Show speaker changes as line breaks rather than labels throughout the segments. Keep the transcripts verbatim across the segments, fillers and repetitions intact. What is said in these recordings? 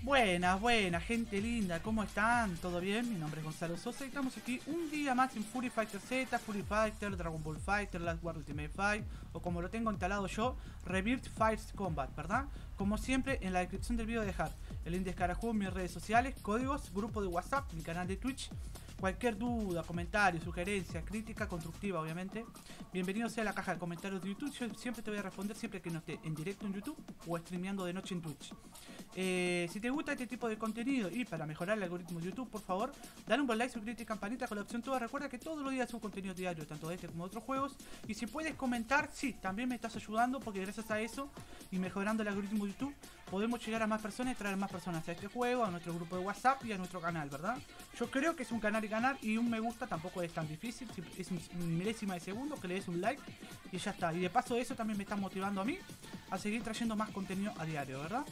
Buenas, buenas, gente linda, ¿cómo están? ¿Todo bien? Mi nombre es Gonzalo Sosa y estamos aquí un día más en Fury Fighter Z, Fury Fighter, Dragon Ball Fighter, Last War Ultimate Fight, o como lo tengo instalado yo, Rebirth Fights Combat, ¿verdad? Como siempre, en la descripción del video dejar el link de Descarajuego, mis redes sociales, códigos, grupo de WhatsApp, mi canal de Twitch. Cualquier duda, comentario, sugerencia, crítica, constructiva, obviamente. Bienvenido sea a la caja de comentarios de YouTube. Yo siempre te voy a responder siempre que no esté en directo en YouTube o streameando de noche en Twitch. Eh, si te gusta este tipo de contenido y para mejorar el algoritmo de YouTube, por favor, dale un buen like, suscríbete y campanita con la opción toda. Recuerda que todos los días subo contenido diario, tanto de este como de otros juegos. Y si puedes comentar, sí, también me estás ayudando porque gracias a eso y mejorando el algoritmo de YouTube, podemos llegar a más personas y traer más personas a este juego, a nuestro grupo de WhatsApp y a nuestro canal, ¿verdad? Yo creo que es un canal y ganar y un me gusta tampoco es tan difícil, es un milésima de segundo que le des un like y ya está. Y de paso eso también me está motivando a mí a seguir trayendo más contenido a diario, ¿verdad?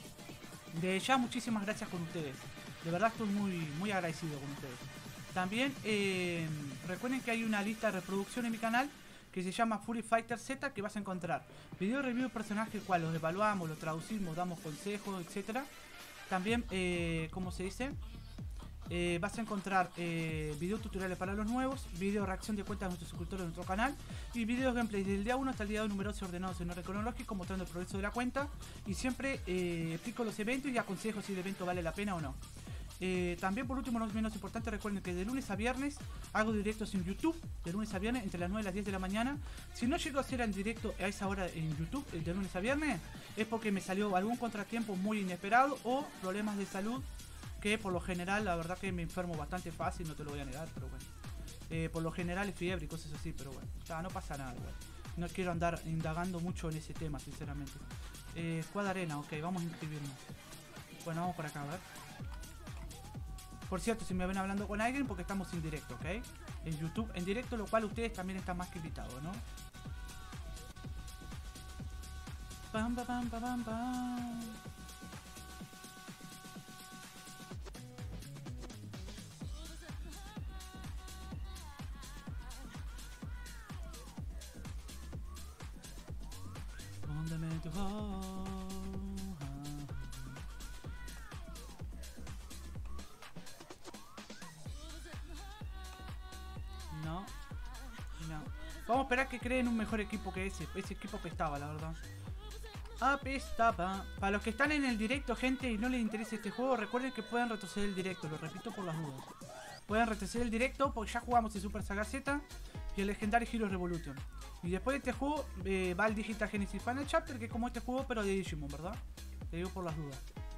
De ya muchísimas gracias con ustedes, de verdad estoy muy, muy agradecido con ustedes. También eh, recuerden que hay una lista de reproducción en mi canal que se llama Fury Fighter Z, que vas a encontrar video review de personajes, cual los evaluamos, los traducimos, damos consejos, etcétera. También, eh, ¿cómo se dice? Eh, vas a encontrar eh, video tutoriales para los nuevos, video reacción de cuentas de nuestros suscriptores de nuestro canal y videos gameplay desde el día uno hasta el día dos numerosos y ordenados en orden cronológico, mostrando el progreso de la cuenta y siempre eh, explico los eventos y aconsejo si el evento vale la pena o no. Eh, también por último, no menos importante, recuerden que de lunes a viernes hago directos en YouTube, de lunes a viernes entre las nueve y las diez de la mañana. Si no llego a hacer en directo a esa hora en YouTube, de lunes a viernes, es porque me salió algún contratiempo muy inesperado o problemas de salud, que por lo general, la verdad que me enfermo bastante fácil, no te lo voy a negar, pero bueno. Eh, por lo general es fiebre y cosas así, pero bueno, o sea, no pasa nada, igual. No quiero andar indagando mucho en ese tema, sinceramente. Eh, Squad Arena, ok, vamos a inscribirnos. Bueno, vamos por acá, a ver. Por cierto, si me ven hablando con alguien, porque estamos en directo, ¿ok? En YouTube, en directo, lo cual ustedes también están más que invitados, ¿no? Pam, pam, pam, pam, pam. No, no. Vamos a esperar que creen un mejor equipo que ese. Ese equipo apestaba, la verdad. Apestaba. Para los que están en el directo, gente, y no les interesa este juego, recuerden que pueden retroceder el directo. Lo repito por las dudas. Pueden retroceder el directo porque ya jugamos el Super Saga Z y el Legendary Heroes Revolution. Y después de este juego eh, va el Digital Genesis Final Chapter, que es como este juego, pero de Digimon, ¿verdad? Te digo por las dudas.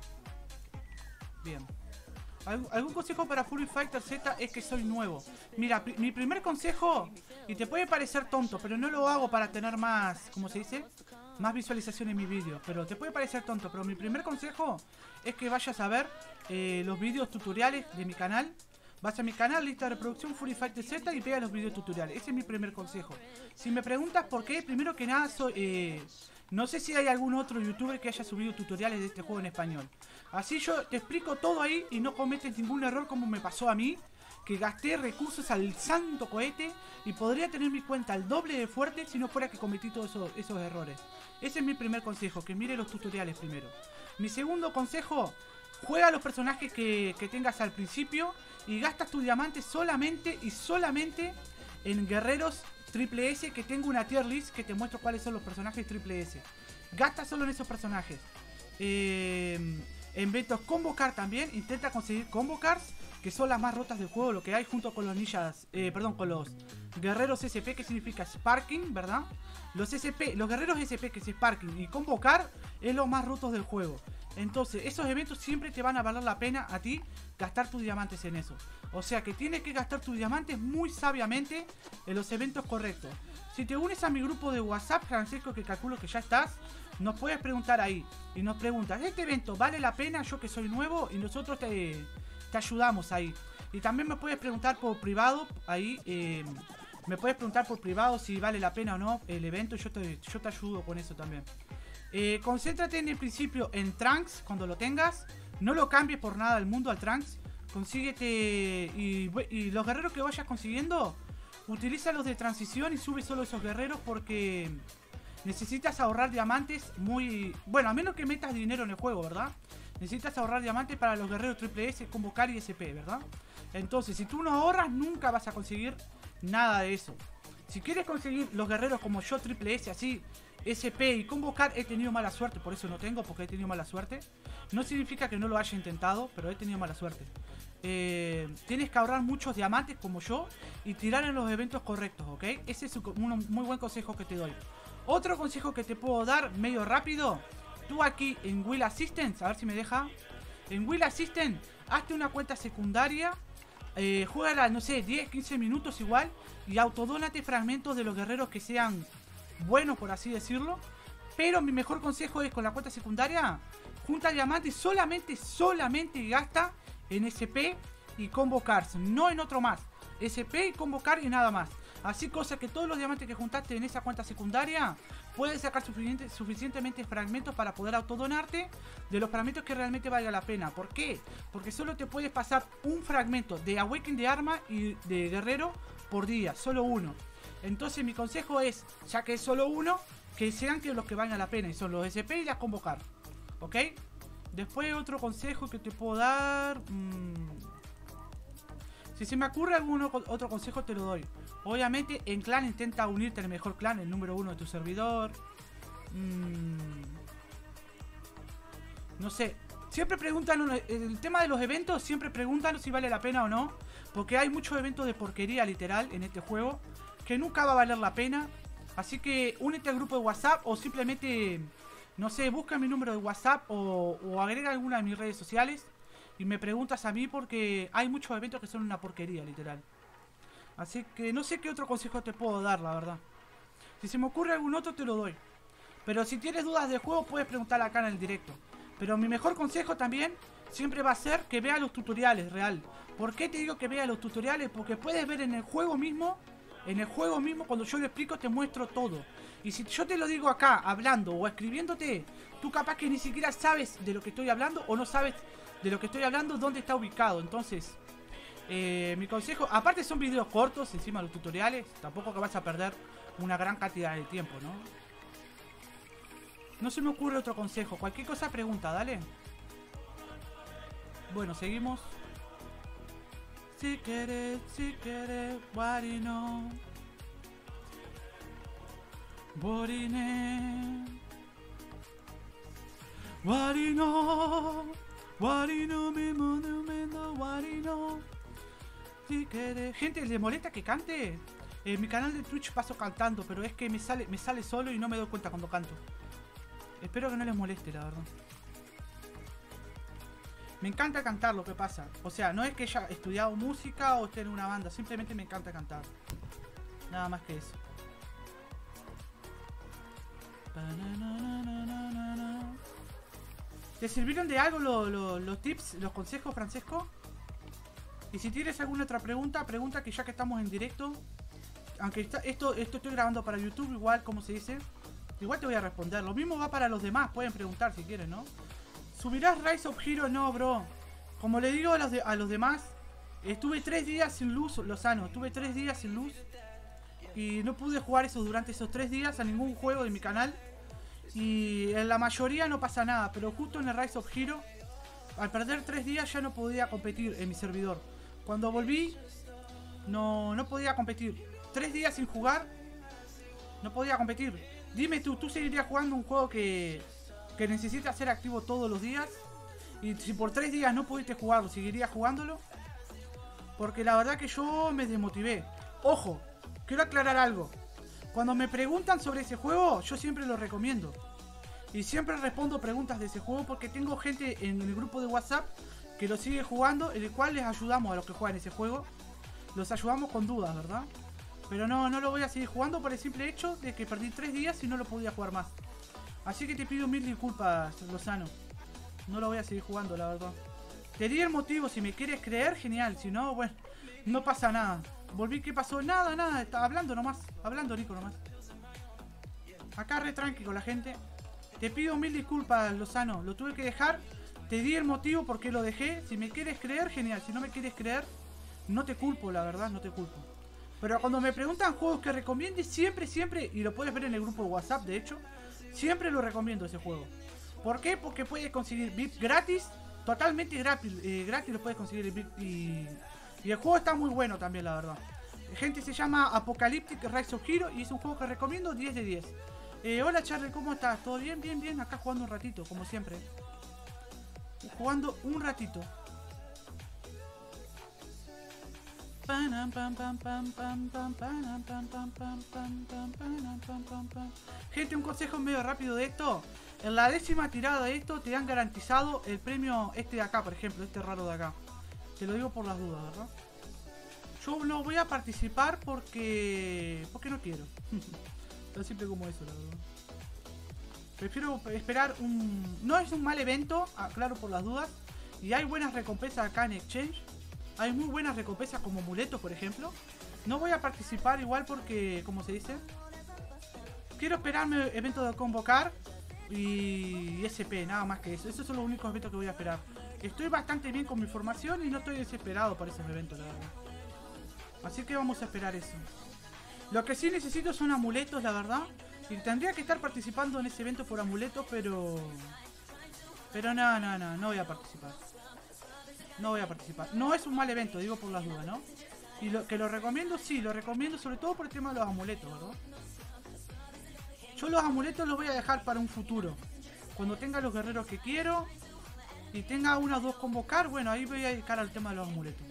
Bien. ¿Algún consejo para Fury Fighter Z? Es que soy nuevo. Mira, mi primer consejo, y te puede parecer tonto, pero no lo hago para tener más, ¿cómo se dice? Más visualización en mi vídeo. Pero te puede parecer tonto, pero mi primer consejo es que vayas a ver eh, los vídeos tutoriales de mi canal. Vas a mi canal, lista de reproducción Fury Fighter Z y vea los vídeos tutoriales. Ese es mi primer consejo. Si me preguntas por qué, primero que nada, soy... Eh, no sé si hay algún otro youtuber que haya subido tutoriales de este juego en español. Así yo te explico todo ahí y no cometes ningún error como me pasó a mí, que gasté recursos al santo cohete y podría tener mi cuenta al doble de fuerte si no fuera que cometí todos esos, esos errores. Ese es mi primer consejo, que mire los tutoriales primero. Mi segundo consejo, juega los personajes que, que tengas al principio y gastas tus diamantes solamente y solamente en guerreros triple S, que tengo una tier list que te muestro cuáles son los personajes triple S. Gasta solo en esos personajes. Eh, en eventos combo card también, intenta conseguir combo cards, que son las más rotas del juego, lo que hay junto con los ninjas, eh, perdón, con los guerreros S P, que significa Sparking, ¿verdad? Los S P, los guerreros S P, que es Sparking, y combo card es los más rotos del juego. Entonces, esos eventos siempre te van a valer la pena a ti gastar tus diamantes en eso. O sea que tienes que gastar tus diamantes muy sabiamente en los eventos correctos. Si te unes a mi grupo de WhatsApp, Francisco, que calculo que ya estás, nos puedes preguntar ahí. Y nos preguntas, ¿este evento vale la pena? Yo que soy nuevo, y nosotros te, te ayudamos ahí. Y también me puedes preguntar por privado, ahí, eh, me puedes preguntar por privado si vale la pena o no el evento. Yo te, yo te ayudo con eso también. Eh, concéntrate en el principio en Trunks cuando lo tengas. No lo cambies por nada del mundo al Trunks. Consíguete y, y los guerreros que vayas consiguiendo, utilízalos de transición y sube solo esos guerreros porque necesitas ahorrar diamantes muy... Bueno, a menos que metas dinero en el juego, ¿verdad? Necesitas ahorrar diamantes para los guerreros triple S, convocar y S P, ¿verdad? Entonces, si tú no ahorras, nunca vas a conseguir nada de eso. Si quieres conseguir los guerreros como yo, triple S, así, S P y convocar, he tenido mala suerte, por eso no tengo, porque he tenido mala suerte. No significa que no lo haya intentado, pero he tenido mala suerte. Eh, tienes que ahorrar muchos diamantes como yo y tirar en los eventos correctos, ¿ok? Ese es un muy buen consejo que te doy. Otro consejo que te puedo dar medio rápido. Tú aquí en Will Assistant, a ver si me deja. En Will Assistant, hazte una cuenta secundaria. Eh, juégala, no sé, diez, quince minutos igual. Y autodónate fragmentos de los guerreros que sean buenos, por así decirlo. Pero mi mejor consejo es con la cuenta secundaria. Junta diamantes solamente, solamente gasta en S P y convocarse, no en otro más. S P y convocar y nada más. Así cosa que todos los diamantes que juntaste en esa cuenta secundaria puedes sacar suficiente, suficientemente fragmentos para poder autodonarte de los fragmentos que realmente valga la pena. ¿Por qué? Porque solo te puedes pasar un fragmento de Awaken de arma y de guerrero por día, solo uno. Entonces mi consejo es, ya que es solo uno, que sean que los que valgan la pena y son los S P y las convocar. ¿Ok? Después otro consejo que te puedo dar... Mmm, si se me ocurre algún otro consejo te lo doy. Obviamente en clan intenta unirte al mejor clan, el número uno de tu servidor. Mmm, no sé. Siempre preguntan, el tema de los eventos, siempre preguntan si vale la pena o no. Porque hay muchos eventos de porquería literal en este juego que nunca va a valer la pena. Así que únete al grupo de WhatsApp o simplemente... No sé, busca mi número de WhatsApp o, o agrega alguna de mis redes sociales y me preguntas a mí porque hay muchos eventos que son una porquería, literal. Así que no sé qué otro consejo te puedo dar, la verdad. Si se me ocurre algún otro te lo doy. Pero si tienes dudas de juego puedes preguntar acá en el directo. Pero mi mejor consejo también siempre va a ser que veas los tutoriales, real. ¿Por qué te digo que veas los tutoriales? Porque puedes ver en el juego mismo, en el juego mismo cuando yo lo explico te muestro todo. Y si yo te lo digo acá, hablando o escribiéndote, tú capaz que ni siquiera sabes de lo que estoy hablando o no sabes de lo que estoy hablando, dónde está ubicado. Entonces, eh, mi consejo, aparte son videos cortos encima de los tutoriales, tampoco que vas a perder una gran cantidad de tiempo, ¿no? No se me ocurre otro consejo, cualquier cosa pregunta, dale. Bueno, seguimos. Si quieres, si quieres, what you know. Warine, Warino, Warino, mi monumento, Warino. Si quieres. Gente, ¿le molesta que cante? En mi canal de Twitch paso cantando, pero es que me sale, me sale solo y no me doy cuenta cuando canto. Espero que no les moleste, la verdad. Me encanta cantar, lo que pasa. O sea, no es que haya estudiado música o esté en una banda, simplemente me encanta cantar. Nada más que eso. ¿Te sirvieron de algo lo, lo, los tips, los consejos, Francesco? Y si tienes alguna otra pregunta, pregunta que ya que estamos en directo. Aunque está, esto, esto estoy grabando para YouTube, igual, como se dice. Igual te voy a responder. Lo mismo va para los demás, pueden preguntar si quieren, ¿no? ¿Subirás Rise of Hero? No, bro. Como le digo a los, de, a los demás, estuve tres días sin luz, Lozano. Estuve tres días sin luz. Y no pude jugar eso durante esos tres días a ningún juego de mi canal. Y en la mayoría no pasa nada. Pero justo en el Rise of Hero, al perder tres días ya no podía competir en mi servidor. Cuando volví, no, no podía competir. Tres días sin jugar, no podía competir. Dime tú, ¿tú seguirías jugando un juego que, que necesita ser activo todos los días? Y si por tres días no pudiste jugarlo, ¿seguirías jugándolo? Porque la verdad que yo me desmotivé. Ojo, quiero aclarar algo. Cuando me preguntan sobre ese juego, yo siempre lo recomiendo. Y siempre respondo preguntas de ese juego porque tengo gente en el grupo de WhatsApp que lo sigue jugando, en el cual les ayudamos a los que juegan ese juego. Los ayudamos con dudas, ¿verdad? Pero no, no lo voy a seguir jugando por el simple hecho de que perdí tres días y no lo podía jugar más. Así que te pido mil disculpas, Lozano. No lo voy a seguir jugando, la verdad. Te di el motivo, si me quieres creer, genial. Si no, bueno, no pasa nada. Volví, ¿qué pasó? Nada, nada, estaba hablando nomás. Hablando, Nico, nomás. Acá re tranqui con la gente. Te pido mil disculpas, Lozano. Lo tuve que dejar. Te di el motivo por qué lo dejé. Si me quieres creer, genial. Si no me quieres creer, no te culpo, la verdad, no te culpo. Pero cuando me preguntan juegos que recomiende, siempre, siempre, y lo puedes ver en el grupo de WhatsApp, de hecho, siempre lo recomiendo ese juego. ¿Por qué? Porque puedes conseguir V I P gratis, totalmente gratis, eh, gratis lo puedes conseguir el V I P y, y el juego está muy bueno también, la verdad. Gente, se llama Apocalyptic Rise of Hero y es un juego que recomiendo diez de diez. Eh, hola Charlie, ¿cómo estás? ¿Todo bien? Bien, bien, acá jugando un ratito, como siempre. Jugando un ratito. Gente, un consejo medio rápido de esto. En la décima tirada de esto te han garantizado el premio este de acá, por ejemplo, este raro de acá. Te lo digo por las dudas, ¿verdad? Yo no voy a participar porque... porque no quiero. Tan simple como eso, la verdad. Prefiero esperar un... No es un mal evento, aclaro por las dudas. Y hay buenas recompensas acá en Exchange. Hay muy buenas recompensas como amuletos, por ejemplo. No voy a participar igual porque, como se dice, quiero esperarme evento de convocar y S P, nada más que eso. Esos son los únicos eventos que voy a esperar. Estoy bastante bien con mi formación y no estoy desesperado por esos eventos, la verdad. Así que vamos a esperar eso. Lo que sí necesito son amuletos, la verdad. Y tendría que estar participando en ese evento por amuletos, pero... Pero no, no, no, no voy a participar. No voy a participar. No es un mal evento, digo por las dudas, ¿no? Y lo que lo recomiendo, sí, lo recomiendo sobre todo por el tema de los amuletos, ¿verdad? Yo los amuletos los voy a dejar para un futuro. Cuando tenga los guerreros que quiero y tenga una o dos convocar, bueno, ahí voy a dedicar al tema de los amuletos.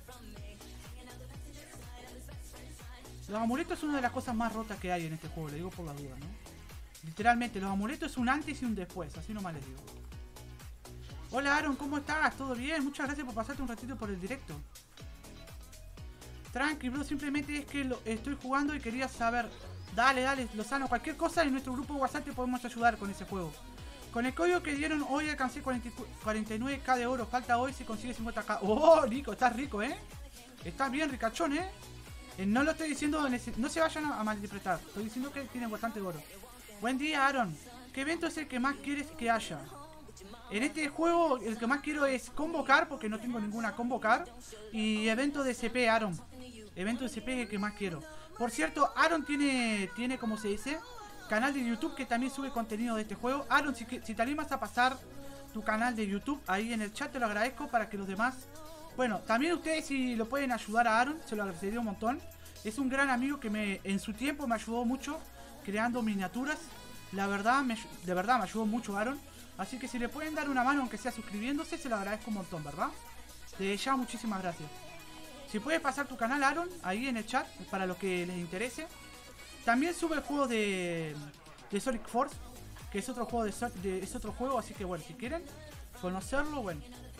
Los amuletos es una de las cosas más rotas que hay en este juego, le digo por las dudas, ¿no? Literalmente, los amuletos es un antes y un después, así nomás les digo. Hola Aaron, ¿cómo estás? ¿Todo bien? Muchas gracias por pasarte un ratito por el directo. Tranqui, bro, simplemente es que lo estoy jugando y quería saber. Dale, dale, Lozano, cualquier cosa en nuestro grupo de WhatsApp te podemos ayudar con ese juego. Con el código que dieron hoy alcancé cuarenta y nueve k de oro, falta hoy si consigue cincuenta k. Oh, Nico, estás rico, ¿eh? Estás bien ricachón, ¿eh? Eh, no lo estoy diciendo, no se vayan a malinterpretar. Estoy diciendo que tienen bastante oro. Buen día, Aaron. ¿Qué evento es el que más quieres que haya? En este juego el que más quiero es convocar, porque no tengo ninguna convocar. Y evento de S P, Aaron. Evento de S P es el que más quiero. Por cierto, Aaron tiene, tiene como se dice, canal de YouTube que también sube contenido de este juego. Aaron, si, si te animas a pasar tu canal de YouTube ahí en el chat, te lo agradezco para que los demás... Bueno, también ustedes si lo pueden ayudar a Aaron, se lo agradecería un montón. Es un gran amigo que me en su tiempo me ayudó mucho creando miniaturas. La verdad, me, de verdad me ayudó mucho Aaron. Así que si le pueden dar una mano, aunque sea suscribiéndose, se lo agradezco un montón, ¿verdad? De ya, muchísimas gracias. Si puedes pasar tu canal, Aaron, ahí en el chat, para los que les interese. También sube el juego de, de Sonic Force, que es otro juego de, de es otro juego, así que bueno, si quieren conocerlo, bueno.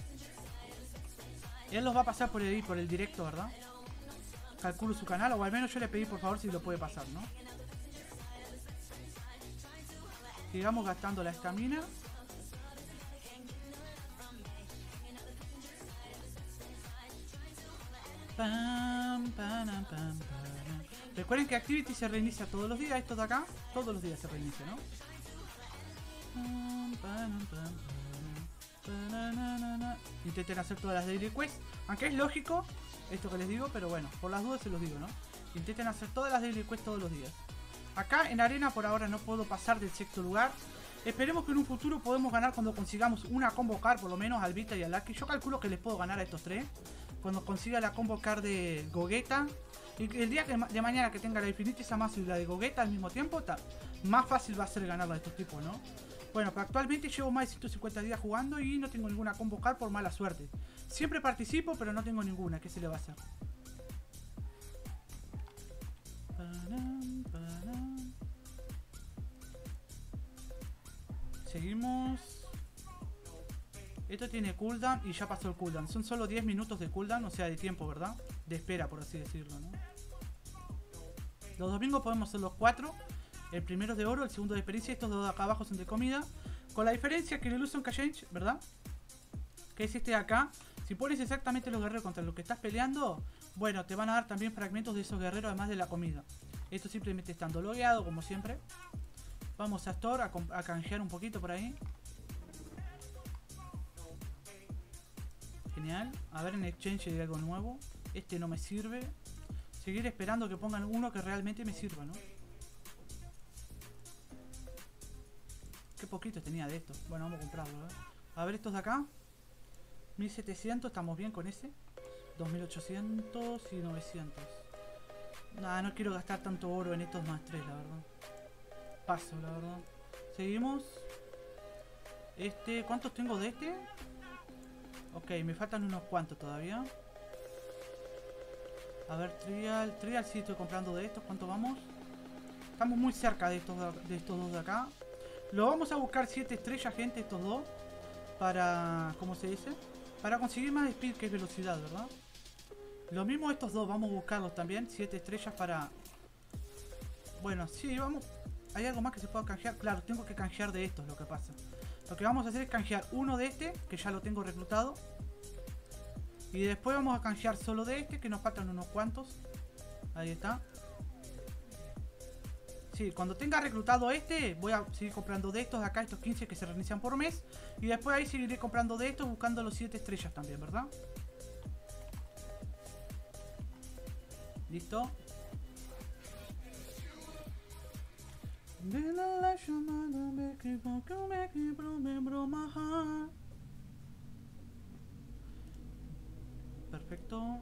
Él los va a pasar por el, por el directo, ¿verdad? Calculo su canal, o al menos yo le pedí por favor si lo puede pasar, ¿no? Sigamos gastando la estamina. Pam, pam, pam, pam. Recuerden que Activity se reinicia todos los días. Esto de acá, todos los días se reinicia, ¿no? Pam, pam, pam, pam. Intenten hacer todas las daily quests. Aunque es lógico esto que les digo, pero bueno, por las dudas se los digo, ¿no? Intenten hacer todas las daily quests todos los días. Acá en arena por ahora no puedo pasar del sexto lugar. Esperemos que en un futuro podamos ganar cuando consigamos una convocar, por lo menos al Vita y al Lucky. Yo calculo que les puedo ganar a estos tres cuando consiga la convocar de Gogeta. Y el día que, de mañana que tenga la Infinity Zamasu y la de Gogeta al mismo tiempo, ta, más fácil va a ser ganarla a estos tipos, ¿no? Bueno, pero actualmente llevo más de ciento cincuenta días jugando y no tengo ninguna convocar por mala suerte. Siempre participo, pero no tengo ninguna. ¿Qué se le va a hacer? Seguimos. Esto tiene cooldown y ya pasó el cooldown. Son solo diez minutos de cooldown, o sea, de tiempo, ¿verdad? De espera, por así decirlo, ¿no? Los domingos podemos hacer los cuatro. El primero de oro, el segundo de experiencia. Estos dos de acá abajo son de comida. Con la diferencia que el Illusion Exchange, ¿verdad? Que es este de acá. Si pones exactamente los guerreros contra los que estás peleando, bueno, te van a dar también fragmentos de esos guerreros además de la comida. Esto simplemente estando logueado, como siempre. Vamos a Store a, a canjear un poquito por ahí. Genial. A ver en Exchange hay algo nuevo. Este no me sirve. seguir esperando que pongan uno que realmente me sirva, ¿no? Qué poquito tenía de estos. Bueno, vamos a comprarlo, ¿eh? A ver estos de acá. mil setecientos, estamos bien con ese. dos mil ochocientos y novecientos. Nada, no quiero gastar tanto oro en estos más tres, la verdad. Paso, la verdad. Seguimos. Este, ¿cuántos tengo de este? Ok, me faltan unos cuantos todavía. A ver, Trial. Trial sí estoy comprando de estos. ¿Cuánto vamos? Estamos muy cerca de estos, de estos dos de acá. Lo vamos a buscar siete estrellas, gente, estos dos. Para... ¿cómo se dice? Para conseguir más speed, que es velocidad, ¿verdad? Lo mismo estos dos, vamos a buscarlos también. siete estrellas para... Bueno, sí, vamos... ¿Hay algo más que se pueda canjear? Claro, tengo que canjear de estos, lo que pasa. Lo que vamos a hacer es canjear uno de este, que ya lo tengo reclutado. Y después vamos a canjear solo de este, que nos faltan unos cuantos. Ahí está. Sí, cuando tenga reclutado este, voy a seguir comprando de estos de acá, estos quince que se reinician por mes. Y después ahí seguiré comprando de estos, buscando los siete estrellas también, ¿verdad? Listo. Perfecto.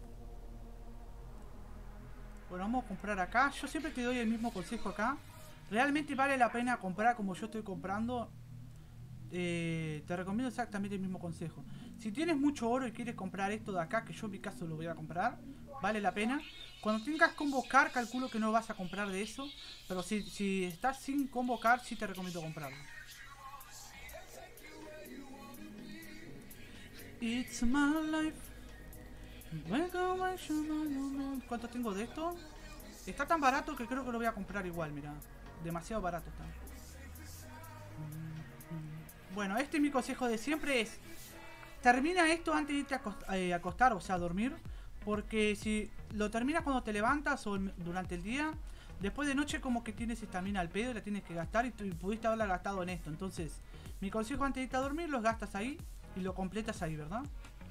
Bueno, vamos a comprar acá. Yo siempre te doy el mismo consejo acá. Realmente vale la pena comprar como yo estoy comprando. Eh, te recomiendo exactamente el mismo consejo. Si tienes mucho oro y quieres comprar esto de acá, que yo en mi caso lo voy a comprar, vale la pena. Cuando tengas convocar, calculo que no vas a comprar de eso. Pero si, si estás sin convocar, sí te recomiendo comprarlo. It's my life. ¿Cuánto tengo de esto? Está tan barato que creo que lo voy a comprar igual, mira. Demasiado barato está. Bueno, este es mi consejo de siempre es... termina esto antes de irte a acostar, eh, acostar, o sea, a dormir. Porque si lo terminas cuando te levantas o durante el día, después de noche como que tienes estamina al pedo y la tienes que gastar y, y pudiste haberla gastado en esto. Entonces, mi consejo antes de irte a dormir, los gastas ahí y lo completas ahí, ¿verdad?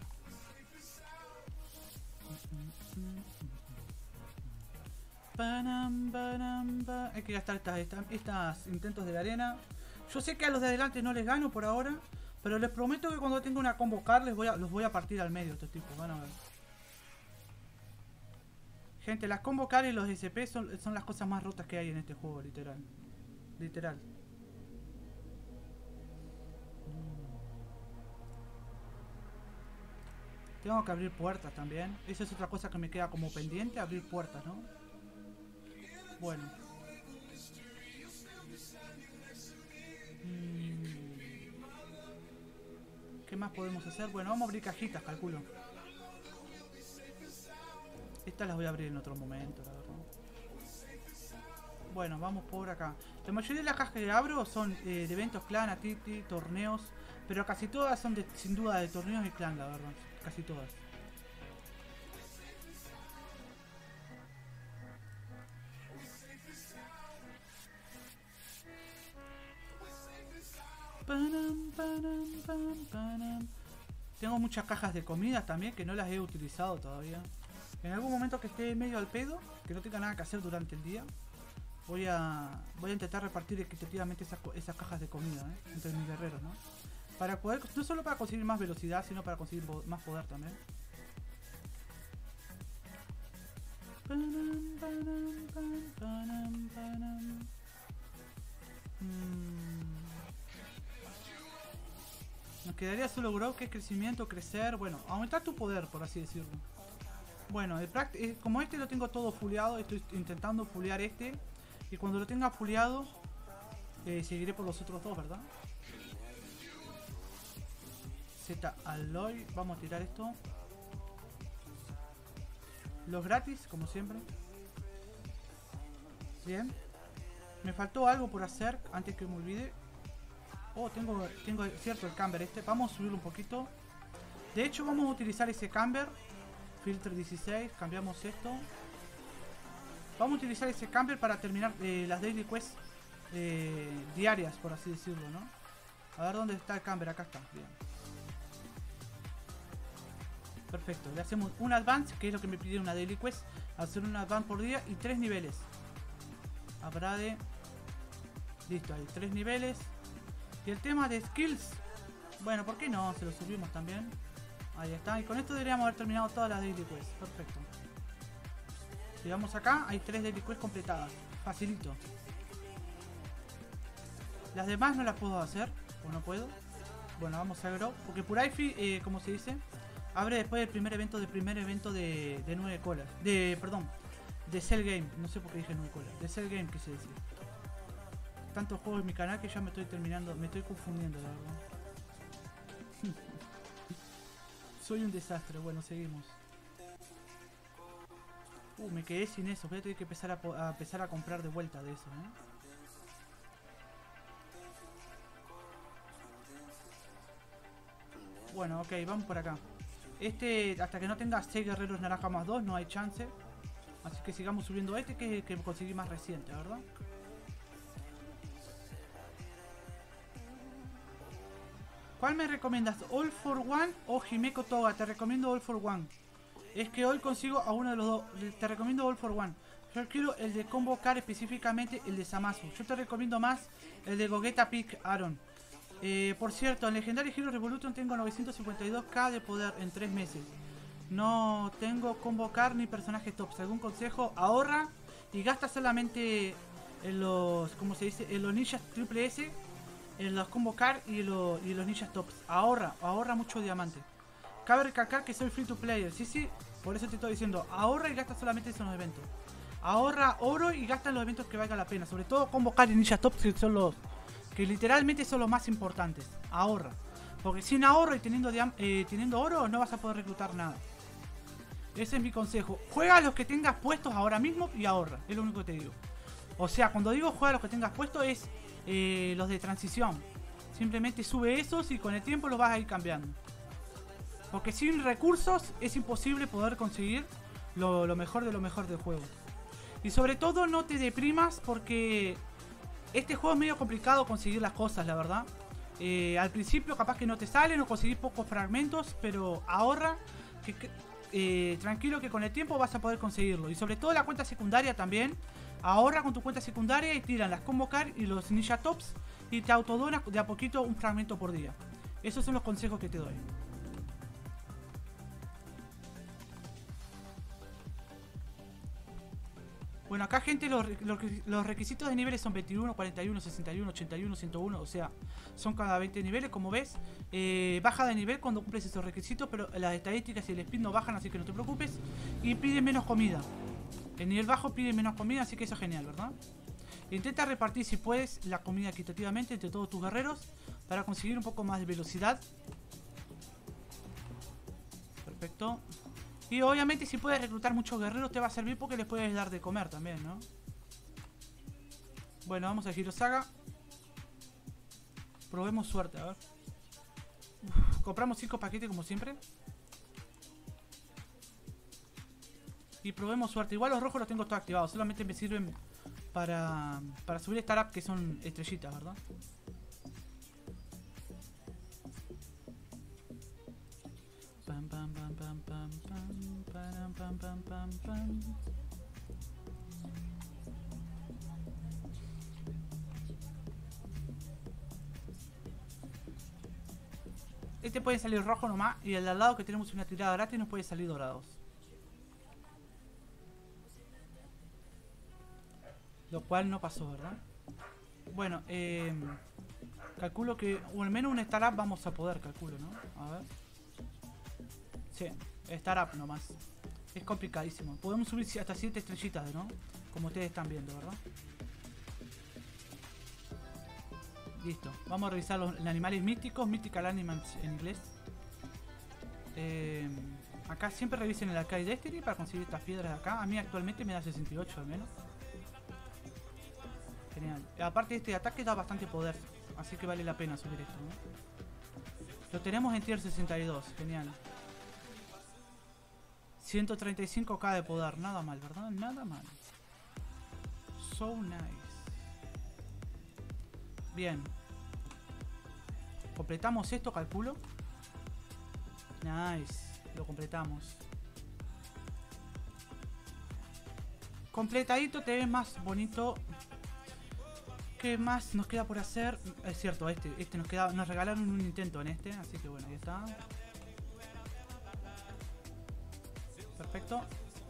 Hay que gastar estas, estas, estas intentos de la arena. Yo sé que a los de adelante no les gano por ahora, pero les prometo que cuando tenga una convocar les voy a, los voy a partir al medio estos tipos. Van a ver. Gente, las convocar y los S P son, son las cosas más rotas que hay en este juego, literal. Literal. Tengo que abrir puertas también. Esa es otra cosa que me queda como pendiente, abrir puertas, ¿no? Bueno. Mm. ¿Qué más podemos hacer? Bueno, vamos a abrir cajitas, calculo. Estas las voy a abrir en otro momento, la verdad. Bueno, vamos por acá. La mayoría de las cajas que abro son eh, de eventos clan, activity, torneos. Pero casi todas son de, sin duda de torneos y clan, la verdad. Casi todas. Panam, panam, panam, panam. Tengo muchas cajas de comida también que no las he utilizado todavía. En algún momento que esté medio al pedo, que no tenga nada que hacer durante el día, voy a voy a intentar repartir equitativamente esas, esas cajas de comida, ¿eh? Entre mis guerreros, ¿no? Para poder, no solo para conseguir más velocidad, sino para conseguir más poder también. Panam, panam, panam, panam, panam. Mm. Nos quedaría solo grow, que es crecimiento, crecer, bueno, aumentar tu poder, por así decirlo. Bueno, el eh, como este lo tengo todo fuleado, estoy intentando fulear este. Y cuando lo tenga fuleado, eh, seguiré por los otros dos, ¿verdad? Z Alloy, vamos a tirar esto. Los gratis, como siempre. Bien. Me faltó algo por hacer antes que me olvide. Oh, tengo, tengo cierto el camber este. Vamos a subirlo un poquito. De hecho, vamos a utilizar ese camber. Filter dieciséis, cambiamos esto. Vamos a utilizar ese camber para terminar eh, las daily quests eh, diarias, por así decirlo, ¿no? A ver dónde está el camber. Acá está, bien. Perfecto, le hacemos un advance, que es lo que me pide una daily quest. Hacer un advance por día y tres niveles. Habrá de... Listo, hay tres niveles. Y el tema de skills, bueno, ¿por qué no? Se lo subimos también. Ahí está, y con esto deberíamos haber terminado todas las daily quests. Perfecto. Si vamos acá, hay tres daily quests completadas. Facilito. Las demás no las puedo hacer, o no puedo. Bueno, vamos a Grow, porque Purify, eh, como se dice, abre después del primer evento del primer evento de, de nueve colas. De, perdón, de Cell Game. No sé por qué dije nueve colas. De Cell Game, quise decir. Tantos juegos en mi canal que ya me estoy terminando, me estoy confundiendo, la verdad. Soy un desastre. Bueno, seguimos. Uh, me quedé sin eso. Voy a tener que empezar a, a empezar a comprar de vuelta de eso, ¿eh? Bueno, ok, vamos por acá. Este, hasta que no tenga seis guerreros naranja más dos, no hay chance. Así que sigamos subiendo este, que, que conseguí más reciente, ¿verdad? ¿Cuál me recomiendas? ¿All for One o Himeko Toga? Te recomiendo All for One. Es que hoy consigo a uno de los dos. Te recomiendo All for One. Yo quiero el de convocar específicamente el de Zamasu. Yo te recomiendo más el de Gogeta Peak Aaron. Eh, por cierto, en Legendary Hero Revolution tengo novecientos cincuenta y dos K de poder en tres meses. No tengo convocar ni personajes tops. ¿Algún consejo? Ahorra y gasta solamente en los, ¿cómo se dice? En los ninjas triple S, en los convocar y, lo, y los ninjas tops. Ahorra, ahorra mucho diamante. Cabe recalcar que soy free to player. Sí, sí, por eso te estoy diciendo. Ahorra y gasta solamente en los eventos. Ahorra oro y gasta en los eventos que valga la pena. Sobre todo convocar y ninjas tops, que son los... que literalmente son los más importantes. Ahorra. Porque sin ahorro y teniendo, eh, teniendo oro no vas a poder reclutar nada. Ese es mi consejo. Juega a los que tengas puestos ahora mismo y ahorra. Es lo único que te digo. O sea, cuando digo juega a los que tengas puestos es eh, los de transición. Simplemente sube esos y con el tiempo los vas a ir cambiando. Porque sin recursos es imposible poder conseguir lo, lo mejor de lo mejor del juego. Y sobre todo no te deprimas porque... este juego es medio complicado conseguir las cosas, la verdad. Eh, al principio capaz que no te salen o conseguís pocos fragmentos, pero ahorra, que, que, eh, tranquilo que con el tiempo vas a poder conseguirlo. Y sobre todo la cuenta secundaria también. Ahorra con tu cuenta secundaria y tiran las convocar y los ninja tops y te autodonas de a poquito un fragmento por día. Esos son los consejos que te doy. Bueno, acá gente, los, los, los requisitos de niveles son veintiuno, cuarenta y uno, sesenta y uno, ochenta y uno, ciento uno. O sea, son cada veinte niveles, como ves. eh, Baja de nivel cuando cumples esos requisitos, pero las estadísticas y el speed no bajan, así que no te preocupes. Y pide menos comida. El nivel bajo pide menos comida, así que eso es genial, ¿verdad? Intenta repartir, si puedes, la comida equitativamente entre todos tus guerreros para conseguir un poco más de velocidad. Perfecto. Y obviamente si puedes reclutar muchos guerreros te va a servir porque les puedes dar de comer también, ¿no? Bueno, vamos a Hirosaga. Probemos suerte, a ver. Uf, compramos cinco paquetes como siempre. Y probemos suerte. Igual los rojos los tengo todos activados. Solamente me sirven para, para subir startup, que son estrellitas, ¿verdad? Pam, pam, pam, pam, pam, pam, pam, pam, pam, pam, pam. Este puede salir rojo nomás. Y el de al lado, que tenemos una tirada gratis, nos puede salir dorados. Lo cual no pasó, ¿verdad? Bueno, eh, calculo que o al menos un startup vamos a poder, calculo, ¿no? A ver. Sí, startup nomás. Es complicadísimo. Podemos subir hasta siete estrellitas, ¿no? Como ustedes están viendo, ¿verdad? Listo. Vamos a revisar los animales místicos. Mythical Animals en inglés. Eh, acá siempre revisen el Arcade Destiny para conseguir estas piedras de acá. A mí actualmente me da sesenta y ocho al menos. Genial. Aparte este ataque da bastante poder. Así que vale la pena subir esto, ¿no? Lo tenemos en tier sesenta y dos. Genial. ciento treinta y cinco K de poder. Nada mal, ¿verdad? Nada mal. So nice. Bien. Completamos esto, calculo. Nice. Lo completamos. Completadito te ves más bonito. ¿Qué más nos queda por hacer? Es cierto, este, este nos queda, nos regalaron un intento en este, así que bueno, ahí está. Perfecto.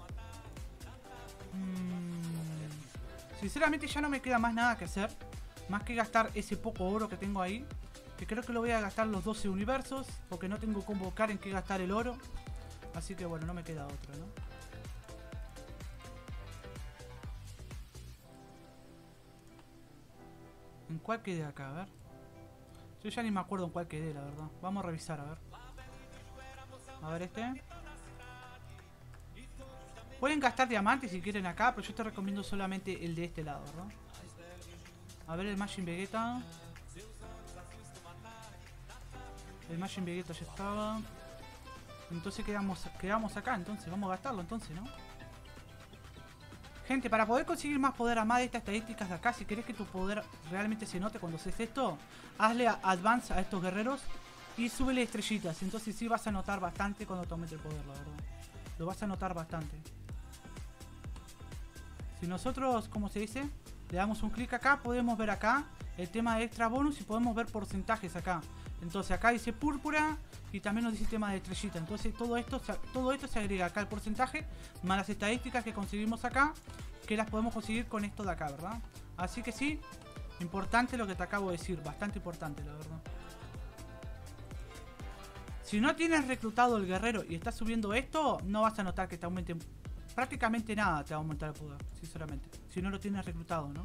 Mm, sinceramente ya no me queda más nada que hacer. Más que gastar ese poco oro que tengo ahí. Que creo que lo voy a gastar los doce universos. Porque no tengo que convocar en qué gastar el oro. Así que bueno, no me queda otro, ¿no? ¿En cuál quedé acá? A ver. Yo ya ni me acuerdo en cuál quedé, la verdad. Vamos a revisar, a ver. A ver este. Pueden gastar diamantes si quieren acá, pero yo te recomiendo solamente el de este lado, ¿verdad? A ver el Majin Vegeta. El Majin Vegeta ya estaba. Entonces quedamos, quedamos acá, entonces vamos a gastarlo entonces, ¿no? Gente, para poder conseguir más poder a más de estas estadísticas de acá, si querés que tu poder realmente se note cuando haces esto, hazle a advance a estos guerreros y súbele estrellitas. Entonces sí vas a notar bastante cuando te aumente el poder, la verdad. Lo vas a notar bastante. Si nosotros, como se dice, le damos un clic acá, podemos ver acá el tema de extra bonus y podemos ver porcentajes acá. Entonces acá dice púrpura y también nos dice el tema de estrellita. Entonces todo esto, todo esto se agrega acá el porcentaje más las estadísticas que conseguimos acá, que las podemos conseguir con esto de acá, ¿verdad? Así que sí, importante lo que te acabo de decir, bastante importante, la verdad. Si no tienes reclutado el guerrero y estás subiendo esto, no vas a notar que te aumente prácticamente nada, te va a aumentar el poder, sinceramente. Si no lo tienes reclutado, ¿no?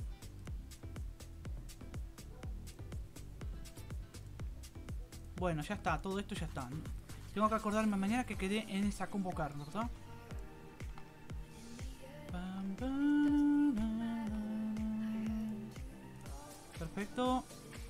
Bueno, ya está, todo esto ya está, ¿no? Tengo que acordarme mañana que quedé en esa convocar, ¿verdad? Perfecto.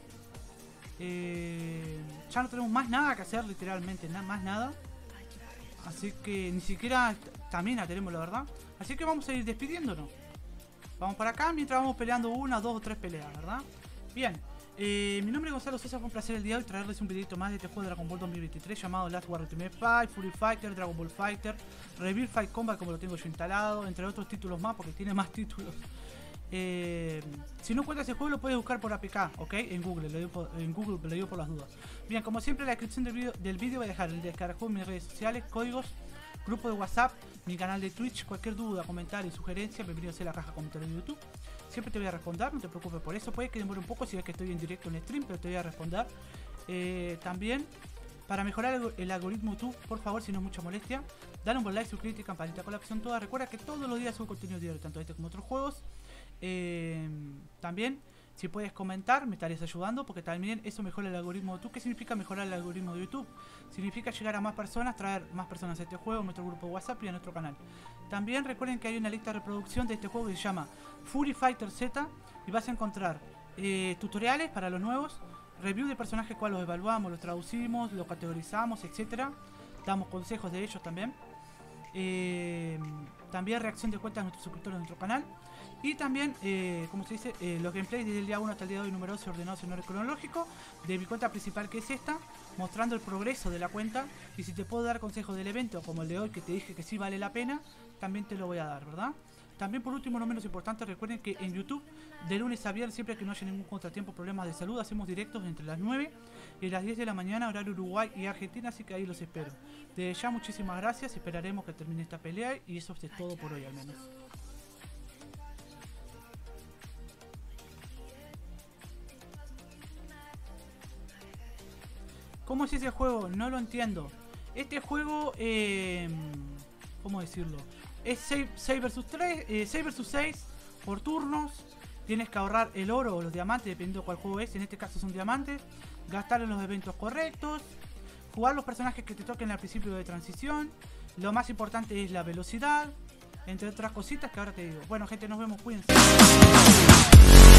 eh, Ya no tenemos más nada que hacer, literalmente, nada más nada. Así que ni siquiera también la tenemos, la verdad. Así que vamos a ir despidiéndonos. Vamos para acá mientras vamos peleando una, dos o tres peleas, ¿verdad? Bien. Eh, mi nombre es Gonzalo Sosa, fue un placer el día de hoy traerles un videito más de este juego de Dragon Ball dos mil veintitrés llamado Last War Ultimate Fight, Fury Fighter, Dragon Ball Fighter, Reveal Fight Combat como lo tengo yo instalado, entre otros títulos más porque tiene más títulos. Eh, si no encuentras ese juego lo puedes buscar por A P K, ¿ok? En Google, lo digo por, en Google lo digo por las dudas. Bien, como siempre en la descripción del video, del video voy a dejar el descargo en mis redes sociales, códigos, grupo de WhatsApp, mi canal de Twitch, cualquier duda, comentario, sugerencia, bienvenido a la caja de comentarios de YouTube. Siempre te voy a responder, no te preocupes por eso. Puede que demore un poco si ves que estoy en directo en el stream, pero te voy a responder. Eh, también, para mejorar el, el algoritmo YouTube, por favor, si no es mucha molestia, dale un buen like, suscríbete y campanita con la opción toda. Recuerda que todos los días subo contenido diario, tanto este como otros juegos. Eh, también, si puedes comentar, me estarías ayudando, porque también eso mejora el algoritmo de YouTube. ¿Qué significa mejorar el algoritmo de YouTube? Significa llegar a más personas, traer más personas a este juego, a nuestro grupo de WhatsApp y a nuestro canal. También recuerden que hay una lista de reproducción de este juego que se llama Fury Fighter Z y vas a encontrar eh, tutoriales para los nuevos, review de personajes cuales los evaluamos, los traducimos, los categorizamos, etcétera. Damos consejos de ellos también. Eh, también reacción de cuentas de nuestros suscriptores de nuestro canal. Y también, eh, como se dice, eh, los gameplays desde el día uno hasta el día de hoy numerados y ordenados en orden cronológico de mi cuenta principal, que es esta, mostrando el progreso de la cuenta. Y si te puedo dar consejos del evento, como el de hoy que te dije que sí vale la pena, también te lo voy a dar, ¿verdad? También, por último, no menos importante, recuerden que en YouTube, de lunes a viernes, siempre que no haya ningún contratiempo o problemas de salud, hacemos directos entre las nueve y las diez de la mañana, horario Uruguay y Argentina, así que ahí los espero. Desde ya, muchísimas gracias, esperaremos que termine esta pelea y eso es todo por hoy al menos. ¿Cómo es ese juego? No lo entiendo. Este juego, eh, ¿cómo decirlo? Es seis versus tres, eh, seis versus seis por turnos. Tienes que ahorrar el oro o los diamantes, dependiendo de cuál juego es. En este caso son diamantes. Gastar en los eventos correctos. Jugar los personajes que te toquen al principio de transición. Lo más importante es la velocidad. Entre otras cositas que ahora te digo. Bueno, gente, nos vemos. Cuídense.